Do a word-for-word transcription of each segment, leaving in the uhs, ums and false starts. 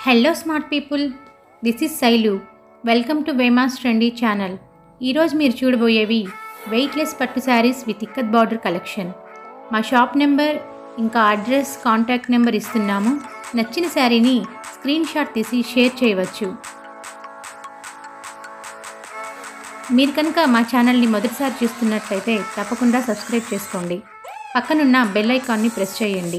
Hello smart people, this is Sailu. Welcome to Vema's Trendy channel. ఈరోజు మీరు చూడబోయేవి weightless పట్టు saris with ikat border collection. మా shop number ఇంకా అడ్రస్ కాంటాక్ట్ నెంబర్ ఇస్తున్నాము. నచ్చిన శారీని స్క్రీన్ షాట్ తీసి షేర్ చేయవచ్చు. మీరు కనుక మా ఛానల్ని మొదటిసారి చూస్తున్నట్లయితే తప్పకుండా సబ్స్క్రైబ్ చేసుకోండి. పక్కనున్న బెల్ ఐకాన్ని ప్రెస్ చేయండి.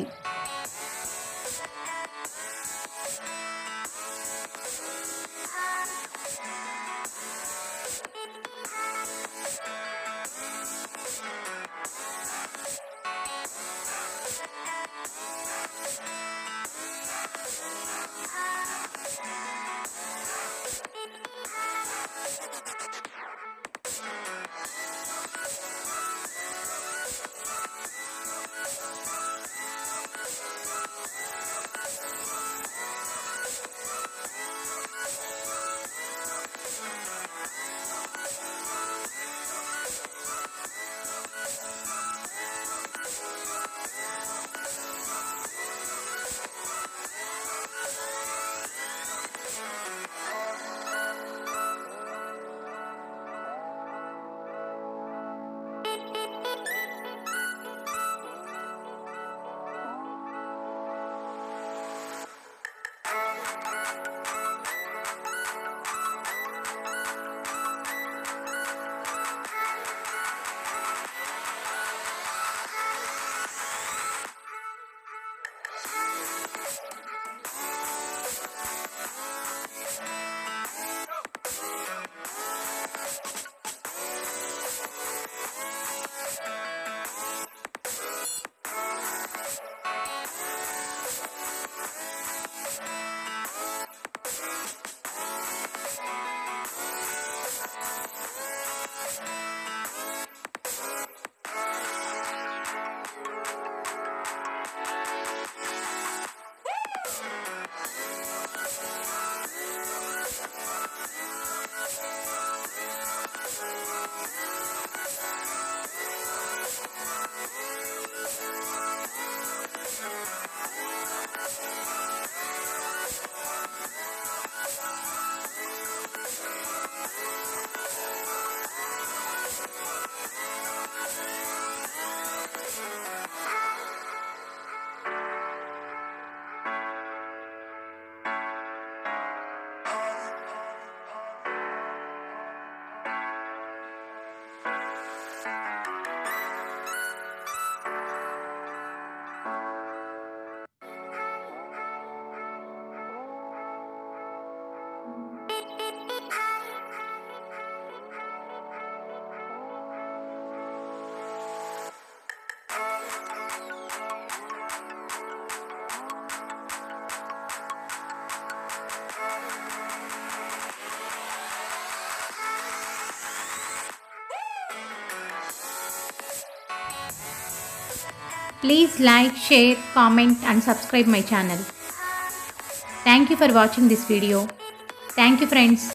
Please like, share, comment and subscribe my channel. Thank you for watching this video. Thank you friends.